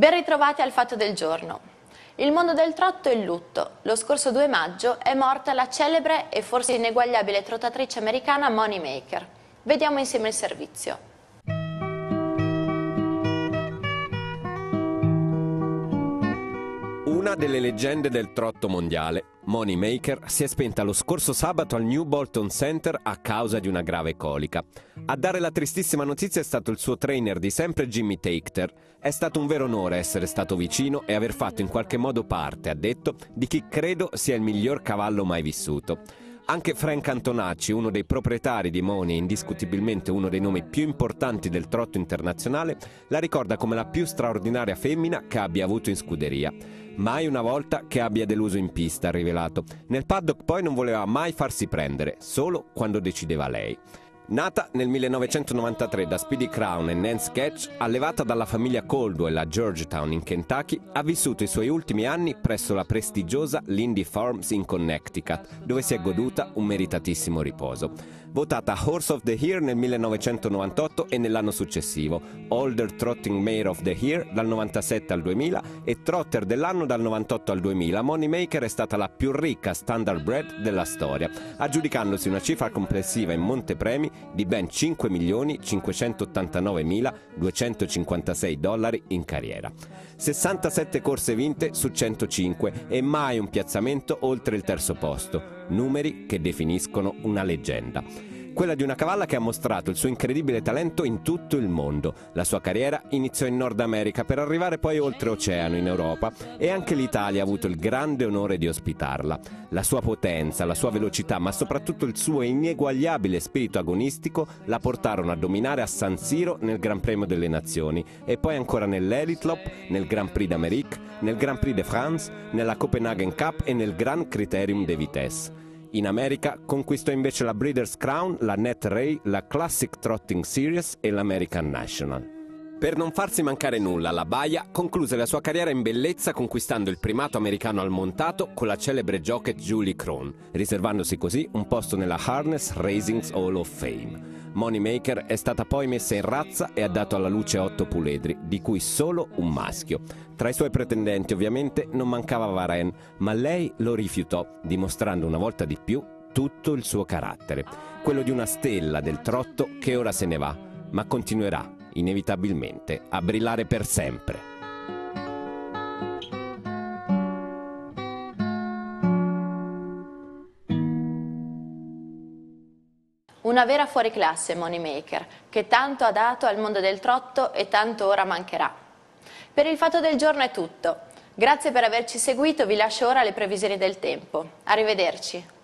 Ben ritrovati al Fatto del Giorno. Il mondo del trotto è in lutto. Lo scorso 2 maggio è morta la celebre e forse ineguagliabile trottatrice americana Money Maker. Vediamo insieme il servizio. Una delle leggende del trotto mondiale, Money Maker, si è spenta lo scorso sabato al New Bolton Center a causa di una grave colica. A dare la tristissima notizia è stato il suo trainer di sempre, Jimmy Takter. È stato un vero onore essere stato vicino e aver fatto in qualche modo parte, ha detto, di chi credo sia il miglior cavallo mai vissuto. Anche Frank Antonacci, uno dei proprietari di Money e indiscutibilmente uno dei nomi più importanti del trotto internazionale, la ricorda come la più straordinaria femmina che abbia avuto in scuderia. Mai una volta che abbia deluso in pista, ha rivelato. Nel paddock poi non voleva mai farsi prendere, solo quando decideva lei. Nata nel 1993 da Speedy Crown e Nance Ketch, allevata dalla famiglia Caldwell a Georgetown in Kentucky, ha vissuto i suoi ultimi anni presso la prestigiosa Lindy Farms in Connecticut, dove si è goduta un meritatissimo riposo. Votata Horse of the Year nel 1998 e nell'anno successivo, Older Trotting Mare of the Year dal 97 al 2000 e Trotter dell'anno dal 98 al 2000, Money Maker è stata la più ricca standardbred della storia, aggiudicandosi una cifra complessiva in montepremi di ben $5.589.256 in carriera. 67 corse vinte su 105 e mai un piazzamento oltre il terzo posto, numeri che definiscono una leggenda. Quella di una cavalla che ha mostrato il suo incredibile talento in tutto il mondo. La sua carriera iniziò in Nord America per arrivare poi oltreoceano in Europa e anche l'Italia ha avuto il grande onore di ospitarla. La sua potenza, la sua velocità, ma soprattutto il suo ineguagliabile spirito agonistico la portarono a dominare a San Siro nel Gran Premio delle Nazioni e poi ancora nell'Elitlopp, nel Grand Prix d'Amérique, nel Grand Prix de France, nella Copenhagen Cup e nel Grand Criterium de Vitesse. In America conquistò invece la Breeders' Crown, la Net Ray, la Classic Trotting Series e l'American National. Per non farsi mancare nulla, la Baia concluse la sua carriera in bellezza conquistando il primato americano al montato con la celebre jockey Julie Krohn, riservandosi così un posto nella Harness Racing Hall of Fame. Money Maker è stata poi messa in razza e ha dato alla luce 8 puledri, di cui solo un maschio. Tra i suoi pretendenti ovviamente non mancava Varenne, ma lei lo rifiutò, dimostrando una volta di più tutto il suo carattere. Quello di una stella del trotto che ora se ne va, ma continuerà inevitabilmente a brillare per sempre. Una vera fuoriclasse Money Maker, che tanto ha dato al mondo del trotto e tanto ora mancherà. Per il Fatto del Giorno è tutto. Grazie per averci seguito, vi lascio ora le previsioni del tempo. Arrivederci.